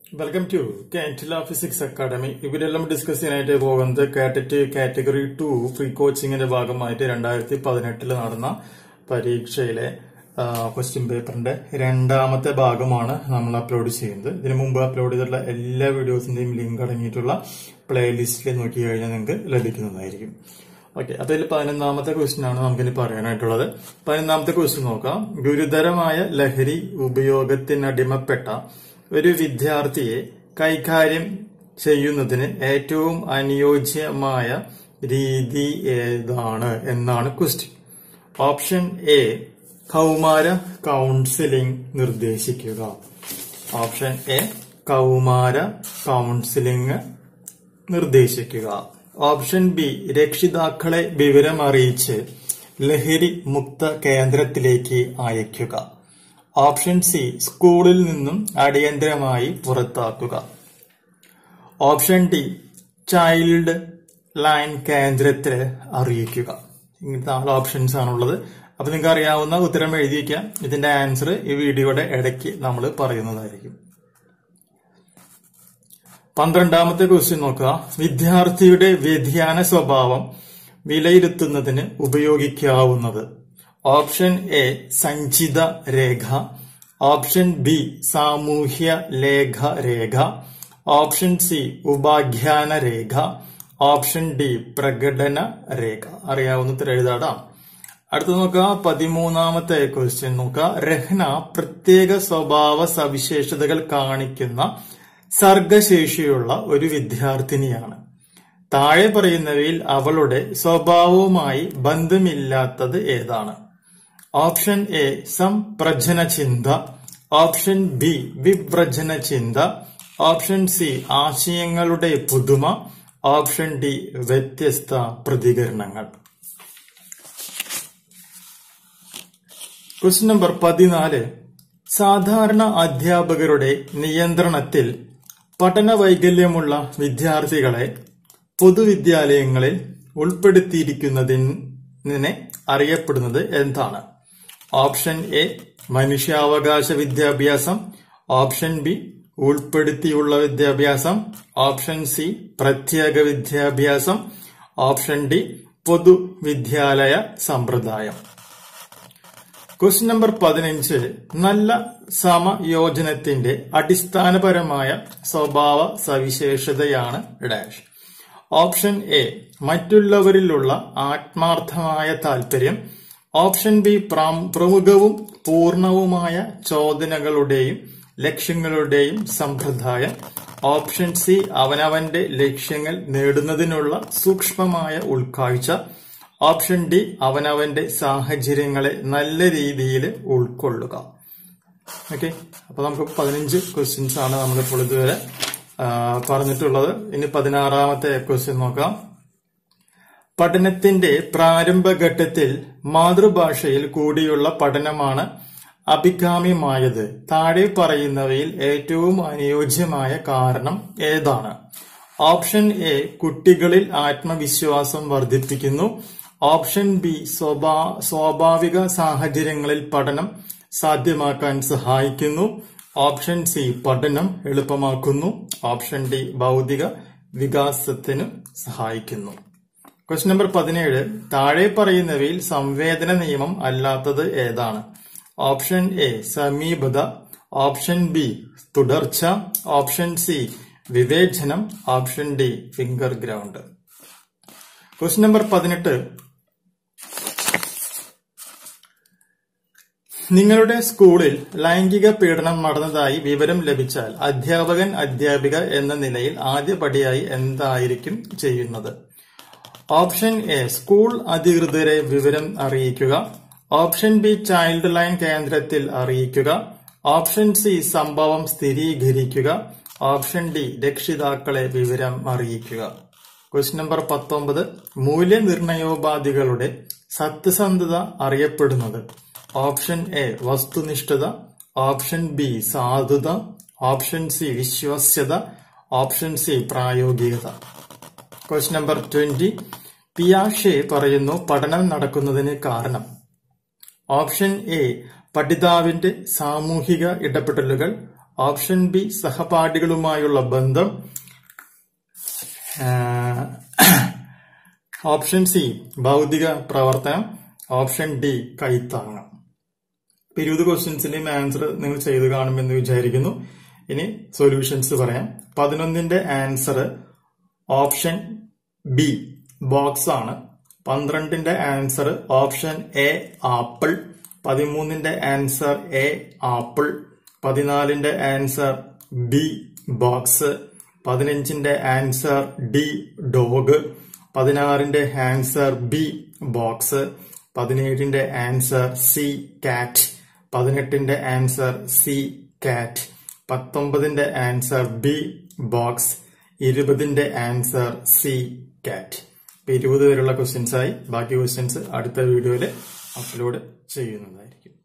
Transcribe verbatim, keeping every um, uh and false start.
Welcome to Kattila physics academy. ഇവരെല്ലാം discuss ചെയ്യാനായിട്ട് പോകുന്നത് കാറ്ററ്റ് കാറ്റഗറി ടു ഫ്രീ കോച്ചിങ്ങിന്റെ ഭാഗമായിട്ട് രണ്ടായിരത്തി പതിനെട്ടില് നടന്ന പരീക്ഷയിലെ ക്വസ്റ്റ്യൻ പേപ്പറിന്റെ രണ്ടാമത്തെ ഭാഗമാണ് നമ്മൾ അപ്ലോഡ് ചെയ്യുന്നത്. ഇതിനു മുമ്പ് അപ്ലോഡ് ചെയ്തിട്ടുള്ള എല്ലാ വീഡിയോസിന്റെയും ലിങ്ക് അടങ്ങിയിട്ടുള്ള പ്ലേലിസ്റ്റിൽ നോക്കി കഴിഞ്ഞാൽ നിങ്ങൾക്ക് ലഭിക്കുന്നതായിരിക്കും. ഓക്കെ, അപ്പൊ ഇതിൽ പതിനൊന്നാമത്തെ ക്വസ്റ്റ്യൻ ആണ് നമുക്കിനി പറയാനായിട്ടുള്ളത്. പതിനൊന്നാമത്തെ ക്വസ്റ്റ്യൻ നോക്കാം. ഗുരുതരമായ ലഹരി ഉപയോഗത്തിനടിമപ്പെട്ട ഒരു വിദ്യാർത്ഥിയെ കൈകാര്യം ചെയ്യുന്നതിന് ഏറ്റവും അനുയോജ്യമായ രീതി ഏതാണ് എന്നാണ് ക്വസ്റ്റ്യൻ. ഓപ്ഷൻ എ, കൗമാര കൗൺസിലിംഗ് നിർദ്ദേശിക്കുക. ഓപ്ഷൻ എ, കൗമാര കൗൺസിലിംഗ് നിർദ്ദേശിക്കുക. ഓപ്ഷൻ ബി, രക്ഷിതാക്കളെ വിവരമറിയിച്ച് ലഹരി മുക്ത കേന്ദ്രത്തിലേക്ക് അയക്കുക. ഓപ്ഷൻ സി, സ്കൂളിൽ നിന്നും അടിയന്തരമായി പുറത്താക്കുക. ഓപ്ഷൻ ഡി, ചൈൽഡ് ലൈൻ കേന്ദ്രത്തിൽ അറിയിക്കുക. ഇങ്ങനത്തെ നാല് ഓപ്ഷൻസ് ആണുള്ളത്. അപ്പൊ നിങ്ങൾക്ക് അറിയാവുന്ന ഉത്തരം എഴുതിയിരിക്കാം. ഇതിന്റെ ആൻസർ ഈ വീഡിയോയുടെ ഇടയ്ക്ക് നമ്മൾ പറയുന്നതായിരിക്കും. പന്ത്രണ്ടാമത്തെ ക്വസ്റ്റ്യൻ നോക്കുക. വിദ്യാർത്ഥിയുടെ വ്യതിയാന സ്വഭാവം വിലയിരുത്തുന്നതിന് ഉപയോഗിക്കാവുന്നത്. ഓപ്ഷൻ എ, സഞ്ചിത രേഖ. ഓപ്ഷൻ ബി, സാമൂഹ്യ ലേഖ രേഖ. ഓപ്ഷൻ സി, ഉപാഖ്യാന രേഖ. ഓപ്ഷൻ ഡി, പ്രകടന രേഖ. അറിയാവുന്ന ഉത്തരം എഴുതാടാം. അടുത്ത നോക്കുക. പതിമൂന്നാമത്തെ ക്വസ്റ്റ്യൻ നോക്കുക. രഹ്ന പ്രത്യേക സ്വഭാവ സവിശേഷതകൾ കാണിക്കുന്ന സർഗശേഷിയുള്ള ഒരു വിദ്യാർത്ഥിനിയാണ്. താഴെ പറയുന്നവയിൽ അവളുടെ സ്വഭാവവുമായി ബന്ധമില്ലാത്തത് ഏതാണ്? ഓപ്ഷൻ എ, സംപ്രജന ചിന്ത. ഓപ്ഷൻ ബി, വിവ്രജന ചിന്ത. ഓപ്ഷൻ സി, ആശയങ്ങളുടെ പുതുമ. ഓപ്ഷൻ ഡി, വ്യത്യസ്ത പ്രതികരണങ്ങൾ. ക്വസ്റ്റ്യൻ നമ്പർ പതിനാല്. സാധാരണ അധ്യാപകരുടെ നിയന്ത്രണത്തിൽ പഠന വൈകല്യമുള്ള വിദ്യാർത്ഥികളെ പൊതുവിദ്യാലയങ്ങളിൽ ഉൾപ്പെടുത്തിയിരിക്കുന്നതിനെ അറിയപ്പെടുന്നത് എന്താണ്? ഓപ്ഷൻ എ, മനുഷ്യാവകാശ വിദ്യാഭ്യാസം. ഓപ്ഷൻ ബി, ഉൾപ്പെടുത്തിയുള്ള വിദ്യാഭ്യാസം. ഓപ്ഷൻ സി, പ്രത്യേക വിദ്യാഭ്യാസം. ഓപ്ഷൻ ഡി, പൊതുവിദ്യാലയ സമ്പ്രദായം. ക്വസ്റ്റ്യൻ നമ്പർ പതിനഞ്ച്. നല്ല സമയോജനത്തിന്റെ അടിസ്ഥാനപരമായ സ്വഭാവ സവിശേഷതയാണ് ഡാഷ്. ഓപ്ഷൻ എ, മറ്റുള്ളവരിലുള്ള ആത്മാർത്ഥമായ താല്പര്യം. ഓപ്ഷൻ ബി, പ്രമുഖവും പൂർണവുമായ ചോദനകളുടെയും ലക്ഷ്യങ്ങളുടെയും സമ്പ്രദായം. ഓപ്ഷൻ സി, അവനവന്റെ ലക്ഷ്യങ്ങൾ നേടുന്നതിനുള്ള സൂക്ഷ്മമായ ഉൾക്കാഴ്ച. ഓപ്ഷൻ ഡി, അവനവന്റെ സാഹചര്യങ്ങളെ നല്ല രീതിയിൽ ഉൾക്കൊള്ളുക. ഓക്കെ, അപ്പൊ നമുക്ക് പതിനഞ്ച് ക്വസ്റ്റ്യൻസ് ആണ് നമ്മളിപ്പോൾ ഇതുവരെ പറഞ്ഞിട്ടുള്ളത്. ഇനി പതിനാറാമത്തെ ക്വസ്റ്റ്യൻ നോക്കാം. പഠനത്തിന്റെ പ്രാരംഭഘട്ടത്തിൽ മാതൃഭാഷയിൽ കൂടിയുള്ള പഠനമാണ് അഭികാമ്യമായത്. താഴെ പറയുന്നവയിൽ ഏറ്റവും അനുയോജ്യമായ കാരണം ഏതാണ്? ഓപ്ഷൻ എ, കുട്ടികളിൽ ആത്മവിശ്വാസം വർദ്ധിപ്പിക്കുന്നു. ഓപ്ഷൻ ബി, സ്വാഭാവിക സാഹചര്യങ്ങളിൽ പഠനം സാധ്യമാക്കാൻ സഹായിക്കുന്നു. ഓപ്ഷൻ സി, പഠനം എളുപ്പമാക്കുന്നു. ഓപ്ഷൻ ഡി, ബൗദ്ധിക വികാസത്തിന് സഹായിക്കുന്നു. ക്വസ്റ്റ്യൻ നമ്പർ പതിനേഴ്. താഴെ പറയുന്നവയിൽ സംവേദന നിയമം അല്ലാത്തത് ഏതാണ്? ഓപ്ഷൻ എ, സമീപത. ഓപ്ഷൻ ബി, തുടർച്ച. ഓപ്ഷൻ സി, വിവേചനം. Option D, finger ground. Question number പതിനെട്ട്. നിങ്ങളുടെ സ്കൂളിൽ ലൈംഗിക പീഡനം നടന്നതായി വിവരം ലഭിച്ചാൽ അധ്യാപകൻ അധ്യാപിക എന്ന നിലയിൽ ആദ്യപടിയായി എന്തായിരിക്കും ചെയ്യുന്നത്? ഓപ്ഷൻ എ, സ്കൂൾ അധികൃതരെ വിവരം അറിയിക്കുക. ഓപ്ഷൻ ബി, ചൈൽഡ് ലൈൻ കേന്ദ്രത്തിൽ അറിയിക്കുക. ഓപ്ഷൻ സി, സംഭവം സ്ഥിരീകരിക്കുക. ഓപ്ഷൻ ഡി, രക്ഷിതാക്കളെ വിവരം അറിയിക്കുക. ക്വസ്റ്റ്യൻ നമ്പർ പത്തൊമ്പത്. മൂല്യനിർണയോപാധികളുടെ സത്യസന്ധത അറിയപ്പെടുന്നത്. ഓപ്ഷൻ എ, വസ്തുനിഷ്ഠത. ഓപ്ഷൻ ബി, സാധുത. ഓപ്ഷൻ സി, വിശ്വാസ്യത. ഓപ്ഷൻ സി, പ്രായോഗികത. Question number twenty. പിയാഷെ പറയുന്നു പഠനം നടക്കുന്നതിന് കാരണം. ഓപ്ഷൻ എ, പഠിതാവിന്റെ സാമൂഹിക ഇടപെടലുകൾ. ഓപ്ഷൻ ബി സഹപാഠികളുമായുള്ള ബന്ധം. ഓപ്ഷൻ സി ഭൗതിക പ്രവർത്തനം. ഓപ്ഷൻ ഡി കൈത്താങ്ങം. ഇരുപത് ക്വസ്റ്റ്യൻസിന്റെയും ആൻസർ നിങ്ങൾ ചെയ്തു കാണുമെന്ന് വിചാരിക്കുന്നു. ഇനി സൊല്യൂഷൻസ് പറയാം. പതിനൊന്നിന്റെ ആൻസർ ഓപ്ഷൻ ബി ബോക്സ് ആണ്. പന്ത്രണ്ടിന്റെ ആൻസർ ഓപ്ഷൻ എ ആപ്പിൾ. പതിമൂന്നിന്റെ ആൻസർ എ ആപ്പിൾ. പതിനാലിന്റെ ആൻസർ ബി ബോക്സ്. പതിനഞ്ചിന്റെ ആൻസർ ഡി ഡോഗ്. പതിനാറിന്റെ ആൻസർ ബി ബോക്സ്. പതിനേഴിന്റെ ആൻസർ സി കാറ്റ്. പതിനെട്ടിന്റെ ആൻസർ സി കാറ്റ്. പത്തൊമ്പതിന്റെ ആൻസർ ബി ബോക്സ്. ഇരുപതിന്റെ ആൻസർ സി കാറ്റ്. ഇപ്പൊ ഇരുപത് വരെയുള്ള ക്വസ്റ്റ്യൻസ് ആയി. ബാക്കി ക്വസ്റ്റ്യൻസ് അടുത്ത വീഡിയോയിൽ അപ്ലോഡ് ചെയ്യുന്നതായിരിക്കും.